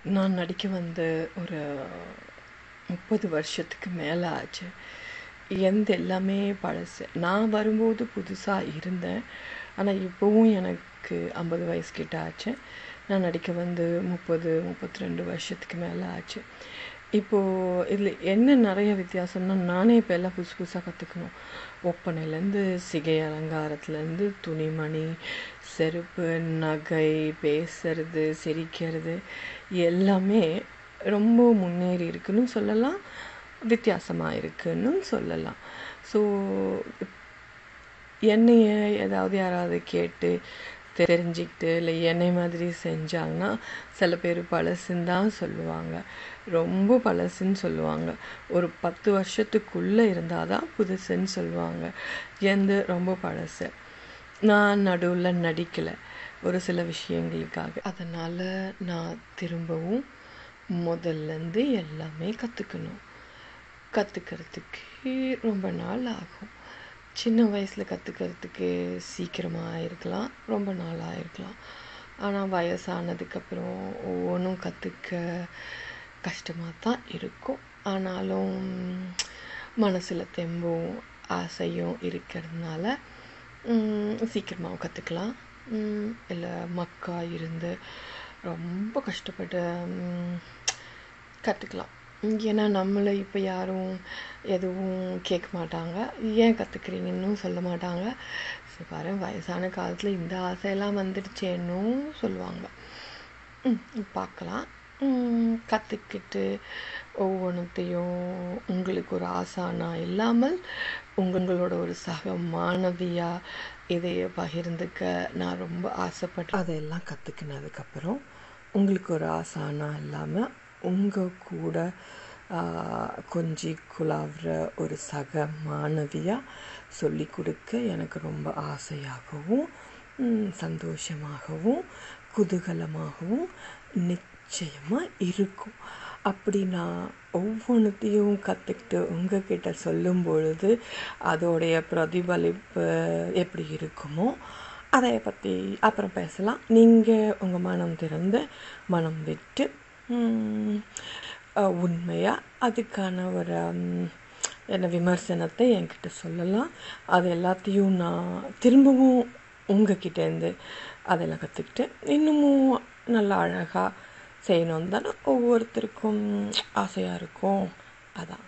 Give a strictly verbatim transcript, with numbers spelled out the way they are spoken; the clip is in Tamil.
நான் நடிக்க வந்து ஒரு முப்பது வருஷத்துக்கு மேலே ஆச்சு. எந்த எல்லாமே பழசு. நான் வரும்போது புதுசாக இருந்தேன். ஆனால் இப்போவும் எனக்கு ஐம்பது வயசு கிட்ட ஆச்சு. நான் நடிக்க வந்து முப்பது முப்பத்தி ரெண்டு வருஷத்துக்கு மேலே ஆச்சு. இப்போது இதில் என்ன நிறைய வித்தியாசம்னா, நானே இப்போ எல்லாம் புதுசு புதுசாக கற்றுக்கணும். ஒப்பனைலேருந்து சிகை அலங்காரத்துலேருந்து துணிமணி, செருப்பு, நகை, பேசுறது, சிரிக்கிறது எல்லாமே ரொம்ப முன்னேறி இருக்குன்னு சொல்லலாம், வித்தியாசமாக இருக்குன்னு சொல்லலாம். ஸோ என்னைய ஏதாவது யாராவது கேட்டு தெரிஞ்சுக்கிட்டு இல்லை என்னை மாதிரி செஞ்சாங்கன்னா சில பேர் பழசுன்னு தான் சொல்லுவாங்க, ரொம்ப பழசுன்னு சொல்லுவாங்க. ஒரு பத்து வருஷத்துக்குள்ளே இருந்தால் தான் புதுசுன்னு சொல்லுவாங்க. எந்த ரொம்ப பழசு. நான் நடுவில் நடிக்கலை ஒரு சில விஷயங்களுக்காக. அதனால் நான் திரும்பவும் முதல்லேருந்து எல்லாமே கற்றுக்கணும். கற்றுக்கிறதுக்கு ரொம்ப நாள் ஆகும். சின்ன வயசில் கற்றுக்கிறதுக்கு சீக்கிரமாக ஆயிருக்கலாம், ரொம்ப நாள் ஆயிருக்கலாம். ஆனால் வயசானதுக்கப்புறம் ஒவ்வொன்றும் கற்றுக்க கஷ்டமாக தான் இருக்கும். ஆனாலும் மனசில் தெம்பும் ஆசையும் இருக்கிறதுனால சீக்கிரமாக கற்றுக்கலாம். இல்லை மக்கா இருந்து ரொம்ப கஷ்டப்பட்டு கற்றுக்கலாம். ஏன்னா நம்மளை இப்போ யாரும் எதுவும் கேட்க மாட்டாங்க, ஏன் கற்றுக்குறீங்கன்னு சொல்ல மாட்டாங்க. சரி பாரு, வயசான காலத்தில் இந்த ஆசையெல்லாம் வந்துடுச்சேன்னும் சொல்லுவாங்க. பார்க்கலாம். கற்றுக்கிட்டு ஒவ்வொன்றத்தையும் உங்களுக்கு ஒரு ஆசானா இல்லாமல் உங்களோட ஒரு சக மாணவியாக இதைய பகிர்ந்துக்க நான் ரொம்ப ஆசைப்பட்டேன். அதையெல்லாம் கற்றுக்கினதுக்கப்புறம் உங்களுக்கு ஒரு ஆசானா இல்லாமல் உங்கள் கூட கொஞ்சி குழாவுற ஒரு சக மாணவியாக சொல்லி கொடுக்க எனக்கு ரொம்ப ஆசையாகவும் சந்தோஷமாகவும் குதூகலமாகவும் நிச்சயமாக இருக்கும். அப்படி நான் ஒவ்வொன்றத்தையும் கற்றுக்கிட்டு உங்ககிட்ட சொல்லும் பொழுது அதோடைய பிரதிபலிப்பு எப்படி இருக்குமோ அதை பற்றி அப்புறம் பேசலாம். நீங்கள் உங்கள் மனம் திறந்து மனம் விட்டு உண்மையாக அதுக்கான ஒரு என்ன விமர்சனத்தை என்கிட்ட சொல்லலாம். அது எல்லாத்தையும் நான் திரும்பவும் உங்ககிட்டேருந்து அதெல்லாம் கற்றுக்கிட்டு இன்னமும் நல்லா அழகாக செய்யணும் தானே ஒவ்வொருத்தருக்கும் ஆசையாக இருக்கும். அதான்.